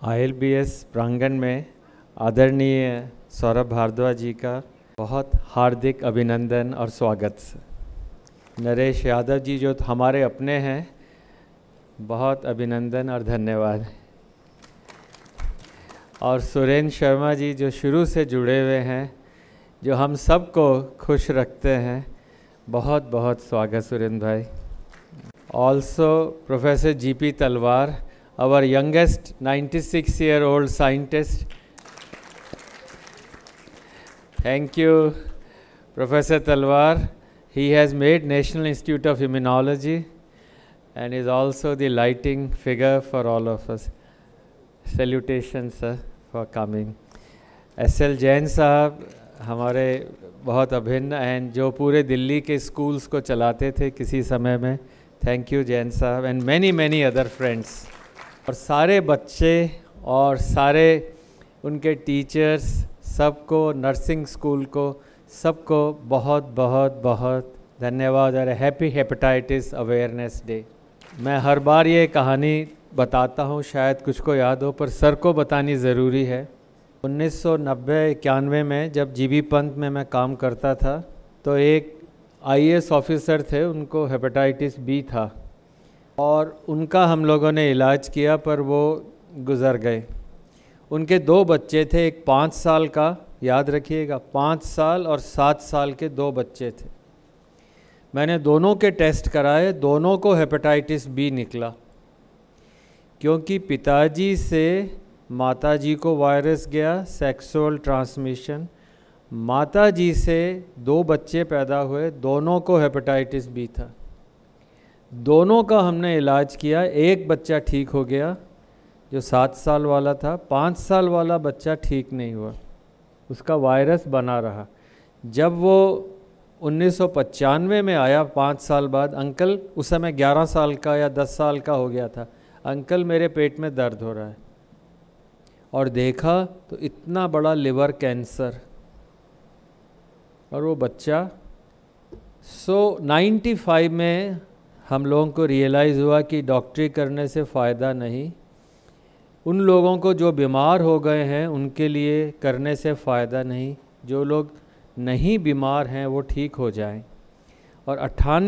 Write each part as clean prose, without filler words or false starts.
ILBS प्रांगण में आदरणीय सौरभ भारद्वाज जी का बहुत हार्दिक अभिनंदन और स्वागत। नरेश यादव जी जो हमारे अपने हैं, बहुत अभिनंदन और धन्यवाद। और सुरेंद्र शर्मा जी जो शुरू से जुड़े हुए हैं, जो हम सबको खुश रखते हैं, बहुत बहुत स्वागत Surendra bhai. Also professor GP Talwar, our youngest 96-year-old scientist. Thank you, Professor Talwar. He has made National Institute of Immunology and is also the lighting figure for all of us. Salutations, sir, for coming. SL Jain साहब हमारे बहुत अभिन्न and जो पूरे दिल्ली के schools को चलाते थे किसी समय में, thank you Jain sahab and many many other friends. और सारे बच्चे और सारे उनके टीचर्स, सबको, नर्सिंग स्कूल को, सबको बहुत बहुत बहुत धन्यवाद और हैप्पी हेपेटाइटिस अवेयरनेस डे। मैं हर बार ये कहानी बताता हूँ, शायद कुछ को याद हो, पर सर को बतानी ज़रूरी है। 1990-91 में जब GB पंत में मैं काम करता था, तो एक IAS ऑफिसर थे, उनको हेपेटाइटिस B था और उनका हम लोगों ने इलाज किया, पर वो गुज़र गए। उनके 2 बच्चे थे, एक 5 साल का, याद रखिएगा, 5 साल और 7 साल के 2 बच्चे थे। मैंने दोनों के टेस्ट कराए, दोनों को हेपेटाइटिस B निकला, क्योंकि पिताजी से माताजी को वायरस गया, सेक्सुअल ट्रांसमिशन। माताजी से 2 बच्चे पैदा हुए, दोनों को हेपेटाइटिस B था। दोनों का हमने इलाज किया, एक बच्चा ठीक हो गया जो 7 साल वाला था, 5 साल वाला बच्चा ठीक नहीं हुआ, उसका वायरस बना रहा। जब वो 1995 में आया, 5 साल बाद, अंकल, उस समय 11 साल का या 10 साल का हो गया था, अंकल मेरे पेट में दर्द हो रहा है, और देखा तो इतना बड़ा लिवर कैंसर, और वो बच्चा 95 में हम लोगों को रियलाइज़ हुआ कि डॉक्टरी करने से फ़ायदा नहीं, उन लोगों को जो बीमार हो गए हैं उनके लिए करने से फ़ायदा नहीं, जो लोग नहीं बीमार हैं वो ठीक हो जाएं। और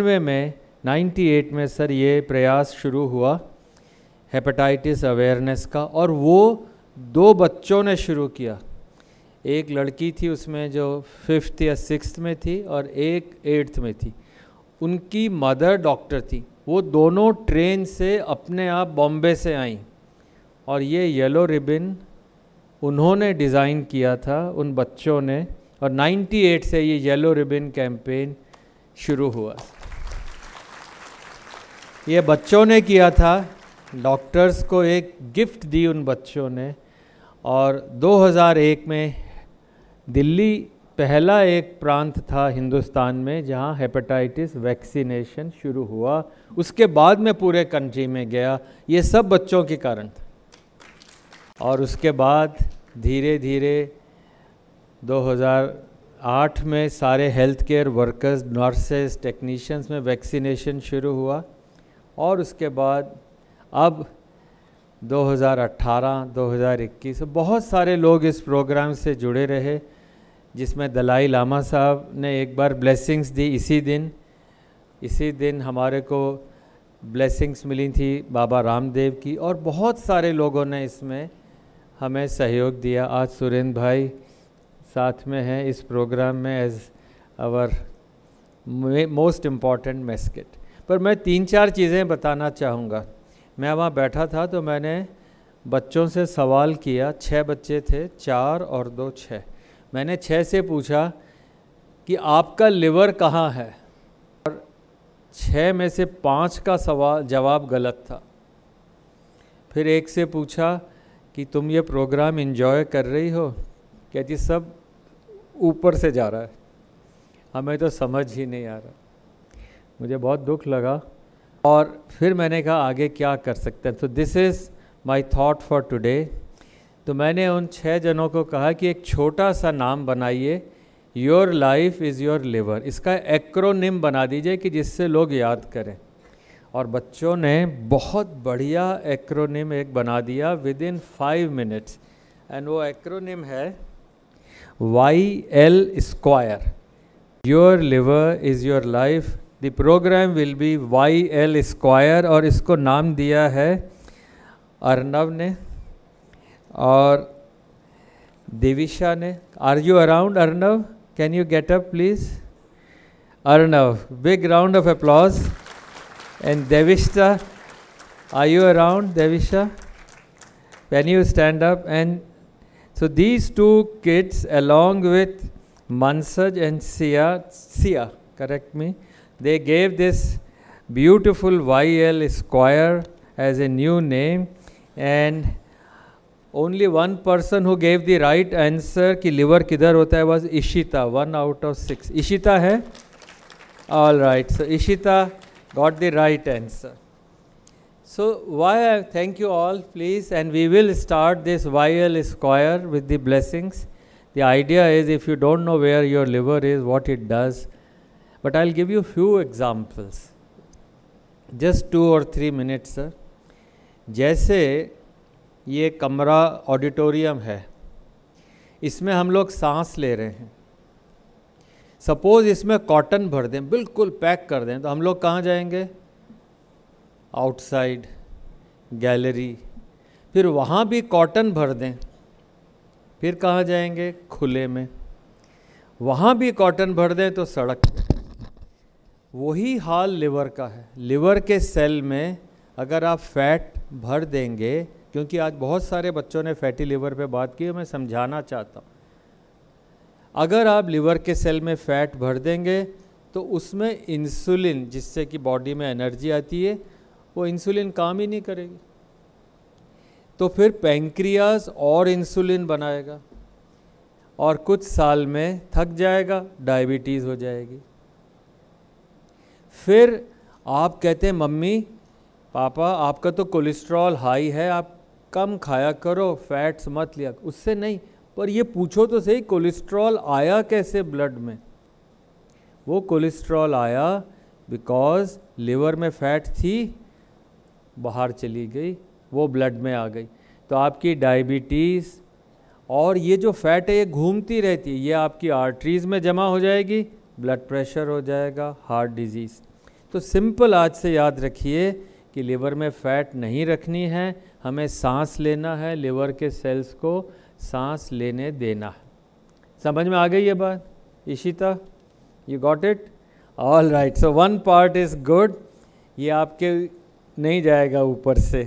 98 में सर ये प्रयास शुरू हुआ हेपेटाइटिस अवेयरनेस का, और वो 2 बच्चों ने शुरू किया। एक लड़की थी उसमें जो 5th या 6th में थी, और एक 8th में थी। उनकी मदर डॉक्टर थी, वो दोनों ट्रेन से अपने आप बॉम्बे से आई, और ये येलो रिबन उन्होंने डिज़ाइन किया था उन बच्चों ने, और 98 से ये येलो रिबन कैंपेन शुरू हुआ। ये बच्चों ने किया था, डॉक्टर्स को एक गिफ्ट दी उन बच्चों ने, और 2001 में दिल्ली पहला एक प्रांत था हिंदुस्तान में जहां हेपेटाइटिस वैक्सीनेशन शुरू हुआ। उसके बाद में पूरे कंट्री में गया, ये सब बच्चों के कारण था। और उसके बाद धीरे धीरे 2008 में सारे health care workers, nurses, technicians में वैक्सीनेशन शुरू हुआ, और उसके बाद अब 2018, 2021 बहुत सारे लोग इस प्रोग्राम से जुड़े रहे, जिसमें दलाई लामा साहब ने एक बार ब्लेसिंग्स दी। इसी दिन हमारे को ब्लेसिंग्स मिली थी बाबा रामदेव की, और बहुत सारे लोगों ने इसमें हमें सहयोग दिया। आज सुरेंद्र भाई साथ में हैं इस प्रोग्राम में as our most important mascot. पर मैं 3-4 चीज़ें बताना चाहूँगा। मैं वहाँ बैठा था तो मैंने बच्चों से सवाल किया, 6 बच्चे थे, 4 और 2 6। मैंने 6 से पूछा कि आपका लिवर कहाँ है, और 6 में से 5 का जवाब गलत था। फिर एक से पूछा कि तुम ये प्रोग्राम एंजॉय कर रही हो, कहती सब ऊपर से जा रहा है, हमें तो समझ ही नहीं आ रहा। मुझे बहुत दुख लगा, और फिर मैंने कहा आगे क्या कर सकते हैं। तो this is my thought for today. तो मैंने उन 6 जनों को कहा कि एक छोटा सा नाम बनाइए, your life is your liver. इसका एक्रोनिम बना दीजिए कि जिससे लोग याद करें। और बच्चों ने बहुत बढ़िया एक्रोनिम एक बना दिया विद इन 5 मिनट्स, एंड वो एक्रोनिम है YL square, your liver is your life. The program will be YL square, और इसको नाम दिया है अर्नव ने और देविशा ने। Are you around Arnav? Can you get up please? Arnav, big round of applause. And Devisha, are you around, Devisha? Can you stand up? And so these two kids, along with Mansaj and Sia, correct me, they gave this beautiful YL square as a new name, and only one person who gave the right answer कि liver किधर होता है was Ishita, 1 out of 6. Ishita है? All right, so Ishita got the right answer. So thank you all, please, and we will start this YL square with the blessings. The idea is, if you don't know where your liver is, what it does, but I'll give you few examples, just 2 or 3 minutes, sir. जैसे ये कमरा auditorium है, इसमें हम लोग सांस ले रहे हैं। सपोज़ इसमें कॉटन भर दें, बिल्कुल पैक कर दें, तो हम लोग कहाँ जाएंगे? Outside, gallery. फिर वहाँ भी कॉटन भर दें, फिर कहाँ जाएंगे? खुले में। वहाँ भी कॉटन भर दें तो सड़क पे। वही हाल लिवर का है। लिवर के सेल में अगर आप फैट भर देंगे, क्योंकि आज बहुत सारे बच्चों ने फैटी लिवर पे बात की, मैं समझाना चाहता हूँ। अगर आप लिवर के सेल में फ़ैट भर देंगे तो उसमें इंसुलिन, जिससे कि बॉडी में एनर्जी आती है, वो इंसुलिन काम ही नहीं करेगी, तो फिर पैंक्रियाज और इंसुलिन बनाएगा और कुछ साल में थक जाएगा, डायबिटीज़ हो जाएगी। फिर आप कहते हैं मम्मी पापा आपका तो कोलेस्ट्रॉल हाई है, आप कम खाया करो, फैट्स मत लिया। उससे नहीं, पर ये पूछो तो सही, कोलेस्ट्रॉल आया कैसे ब्लड में? वो कोलेस्ट्रॉल आया बिकॉज लिवर में फैट थी, बाहर चली गई, वो ब्लड में आ गई। तो आपकी डायबिटीज़ और ये जो फैट है ये घूमती रहती है, ये आपकी आर्टरीज़ में जमा हो जाएगी, ब्लड प्रेशर हो जाएगा, हार्ट डिजीज़। तो सिंपल आज से याद रखिए कि लिवर में फ़ैट नहीं रखनी है, हमें सांस लेना है, लिवर के सेल्स को सांस लेने देना है। समझ में आ गई ये बात? Ishita, you got it? All right, so 1 part is good, ये आपके नहीं जाएगा ऊपर से।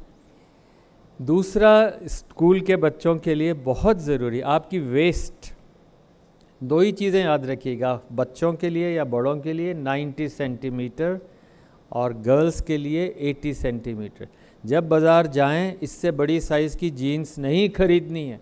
दूसरा, स्कूल के बच्चों के लिए बहुत ज़रूरी, आपकी वेस्ट। 2 ही चीज़ें याद रखिएगा, बच्चों के लिए या बड़ों के लिए 90 सेंटीमीटर और गर्ल्स के लिए 80 सेंटीमीटर। जब बाज़ार जाएं, इससे बड़ी साइज़ की जीन्स नहीं खरीदनी है,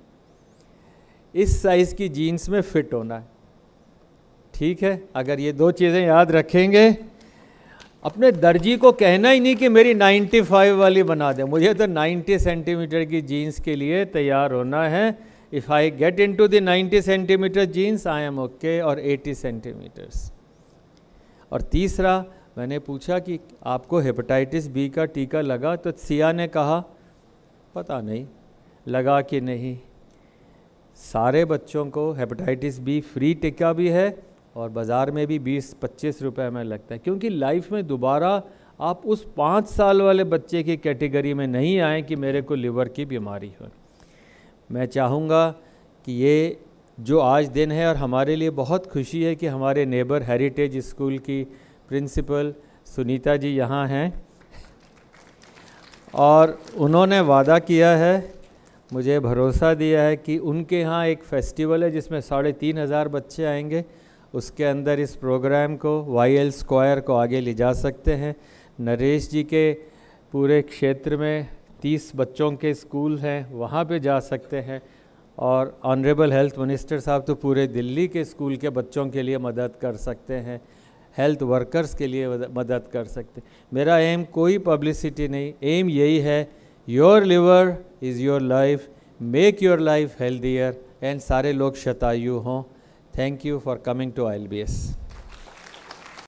इस साइज़ की जीन्स में फ़िट होना है, ठीक है? अगर ये 2 चीज़ें याद रखेंगे, अपने दर्जी को कहना ही नहीं कि मेरी 95 वाली बना दे, मुझे तो 90 सेंटीमीटर की जीन्स के लिए तैयार होना है। If I get into the 90 centimetre jeans, I am okay, और 80 सेंटीमीटर्स। और तीसरा, मैंने पूछा कि आपको हेपेटाइटिस बी का टीका लगा, तो सिया ने कहा पता नहीं लगा कि नहीं। सारे बच्चों को हेपेटाइटिस बी फ्री टीका भी है और बाज़ार में भी 20-25 रुपए में लगता है, क्योंकि लाइफ में दोबारा आप उस 5 साल वाले बच्चे की कैटेगरी में नहीं आए कि मेरे को लिवर की बीमारी हो। मैं चाहूँगा कि ये जो आज दिन है, और हमारे लिए बहुत खुशी है कि हमारे नेबर हेरिटेज स्कूल की प्रिंसिपल सुनीता जी यहाँ हैं, और उन्होंने वादा किया है, मुझे भरोसा दिया है कि उनके यहाँ एक फेस्टिवल है जिसमें 3,500 बच्चे आएंगे, उसके अंदर इस प्रोग्राम को YL स्क्वायर को आगे ले जा सकते हैं। नरेश जी के पूरे क्षेत्र में 30 बच्चों के स्कूल हैं, वहाँ पे जा सकते हैं, और ऑनरेबल हेल्थ मिनिस्टर साहब तो पूरे दिल्ली के स्कूल के बच्चों के लिए मदद कर सकते हैं, हेल्थ वर्कर्स के लिए मदद कर सकते। मेरा एम कोई पब्लिसिटी नहीं, एम यही है, your liver is your life, make your life healthier, and सारे लोग शतायु हों। Thank you for coming to ILBS।